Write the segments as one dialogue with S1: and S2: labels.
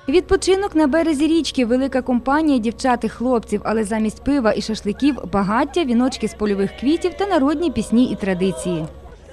S1: Відпочинок на березі річки, велика компанія дівчат і хлопців, але замість пива і шашликів – багаття, віночки з польових квітів та народні пісні і традиції.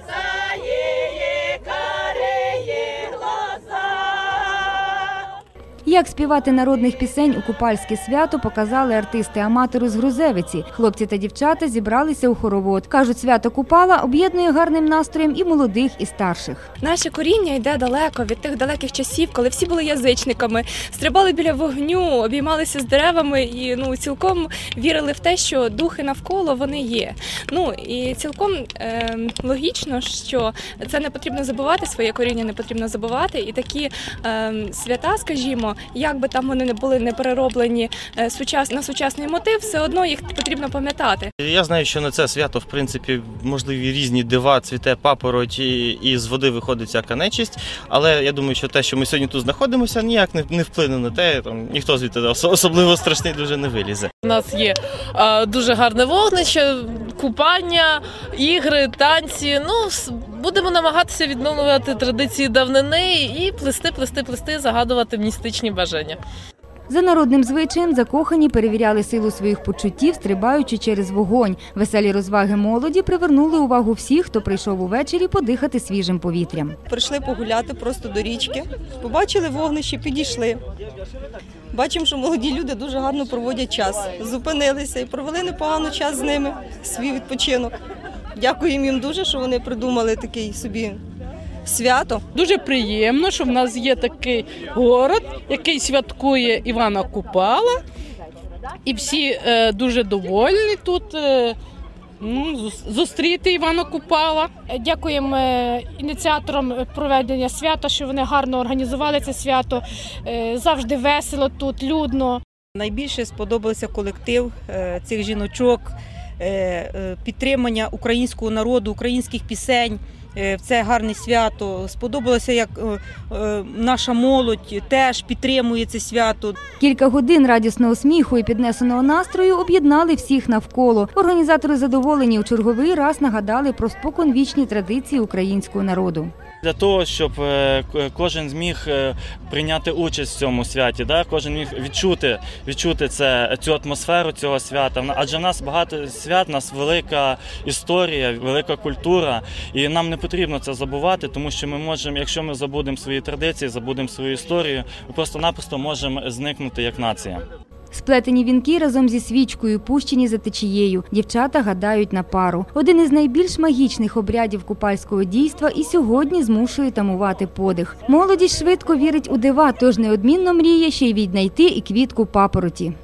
S1: Як співати народних пісень у купальське свято, показали артисти-аматори з Грузевиці. Хлопці та дівчата зібралися у хоровод. Кажуть, свято Купала об'єднує гарним настроєм і молодих, і старших.
S2: Наше коріння йде далеко, від тих далеких часів, коли всі були язичниками, стрибали біля вогню, обіймалися з деревами і цілком вірили в те, що духи навколо вони є. І цілком логічно, що це не потрібно забувати, своє коріння не потрібно забувати. І такі свята, скажімо, як би там вони не були не перероблені на сучасний мотив, все одно їх потрібно пам'ятати.
S3: Я знаю, що на це свято, в принципі, можливі різні дива, цвіте папороть і з води виходить всяка нечисть, але я думаю, що те, що ми сьогодні тут знаходимося, ніяк не вплине на те, ніхто звідти особливо страшний дуже не вилізе.
S4: У нас є дуже гарне вогнище, купання, ігри, танці. Будемо намагатися відновлювати традиції давнини і плести, загадувати містичні бажання.
S1: За народним звичаєм закохані перевіряли силу своїх почуттів, стрибаючи через вогонь. Веселі розваги молоді привернули увагу всіх, хто прийшов увечері подихати свіжим повітрям.
S5: Прийшли погуляти просто до річки, побачили вогнище, підійшли. Бачимо, що молоді люди дуже гарно проводять час. Зупинилися і провели непогано час з ними, свій відпочинок. Дякуємо їм дуже, що вони придумали такий собі свято.
S6: Дуже приємно, що в нас є такий город, який святкує Івана Купала. І всі дуже довольні тут зустріти Івана Купала.
S7: Дякуємо ініціаторам проведення свята, що вони гарно організували це свято. Завжди весело тут, людно.
S8: Найбільше сподобався колектив цих жіночок, підтримання українського народу, українських пісень. Це гарне свято. Сподобалося, як наша молодь теж підтримує це свято.
S1: Кілька годин радісного сміху і піднесеного настрою об'єднали всіх навколо. Організатори задоволені, у черговий раз нагадали про споконвічні традиції українського народу.
S3: Для того, щоб кожен зміг прийняти участь в цьому святі, кожен міг відчути цю атмосферу цього свята. Адже в нас багато свят, у нас велика історія, велика культура, і нам не потрібно це забувати, тому що ми можемо, якщо ми забудемо свої традиції, забудемо свою історію, ми просто-напросто можемо зникнути як нація.
S1: Сплетені вінки разом зі свічкою, пущені за течією. Дівчата гадають на пару. Один із найбільш магічних обрядів купальського дійства і сьогодні змушує тамувати подих. Молодість швидко вірить у дива, тож неодмінно мріє ще й віднайти і квітку папороті.